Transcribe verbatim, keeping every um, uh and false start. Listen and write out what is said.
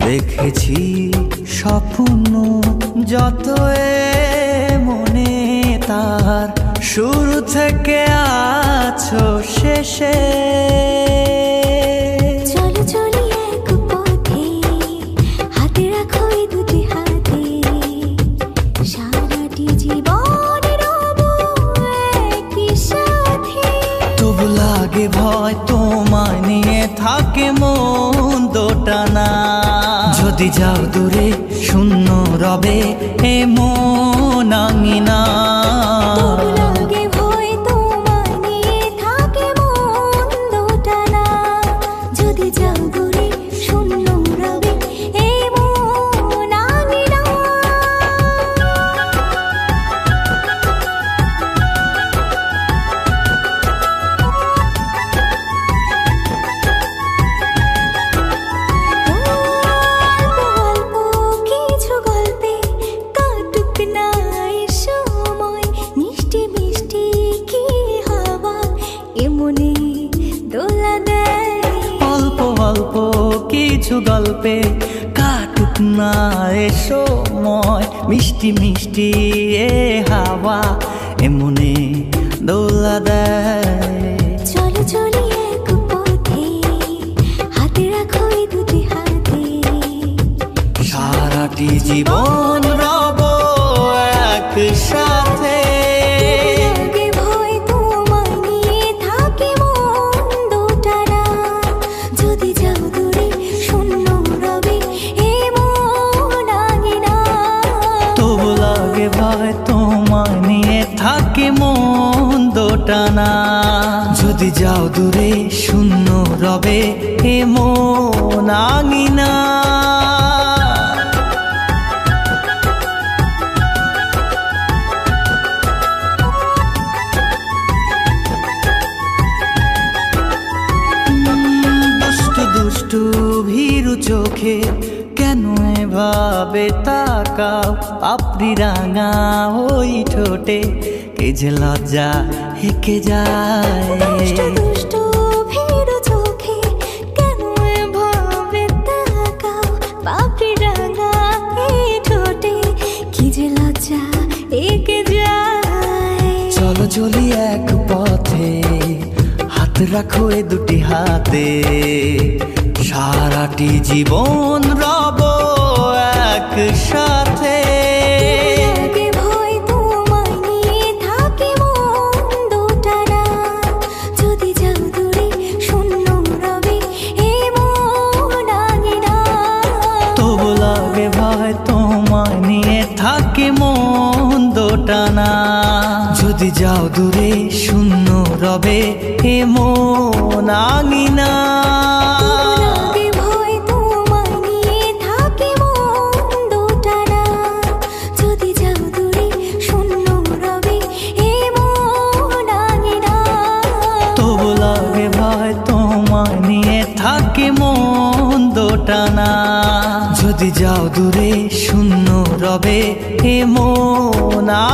দেখেছি স্বপ্ন যত মনে তার শুরু থেকে আছো শেষে। চলো চলি এক পথে, হাতে রাখো এই দুটি হাতে, সারাটি জীবন রব একই সাথে। তবু লাগে ভয় তোমায় নিয়ে থাকে মন দোটানা। যদি যাও দূরে শূন্য রবে এ মন আঙিনা। তবু লাগে ভয় তোমায় নিয়ে থাকে মন দোটানা। যদি যাও দূরে শূন্য রবে এই মন আঙিনা। অল্প অল্প কিছু গল্পে কাটুক না এ সময়, মিষ্টি মিষ্টি এ হাওয়া এমনে দোলা দেয়। চলো চলি এক পথে, হাতে রাখো এই দুটি হাতে, সারাটি জীবন রব একসাথে। লাগে ভয় তোমায় নিয়ে থাকে মন দোটানা। যদি যাও দূরে শূন্য রবে এই মন আঙিনা। তবু লাগে ভয় তোমায় নিয়ে থাকে মন দোটানা। যদি যাও দূরে শূন্য রবে এ মন আঙিনা। দুষ্টু দুষ্টু ভীরু চোখে কেন এভাবে তাকাও, আপনি রাঙা ওই ঠোঁটে কে যে লজ্জা হেঁকে যায়। দুষ্টু দুষ্টু ভীরু চোখে কেন এভাবে তাকাও, পাপড়ি রাঙা এই ঠোঁটে কি যে লজ্জা এঁকে যায়। চলো চলি এক পথে, হাত রাখো এ দুটি হাতে, সারাটি জীবন রব একসাথে। লাগে ভয় তোমায় নিয়ে থাকে মন দোটানা। যদি যাও দূরে শূন্য রবে এই মন আঙিনা। তবু লাগে ভয় তোমায় নিয়ে থাকে মন দোটানা। যদি যাও দূরে শূন্য রবে এ মন আঙিনা। লাগে ভয় তোমায় নিয়ে থাকে মন দোটানা। যদি যাও দূরে শূন্য রবে এই মন আঙিনা। তবু লাগে ভয় তোমায় নিয়ে থাকে মন দোটানা। যদি যাও দূরে শূন্য রবে এ মন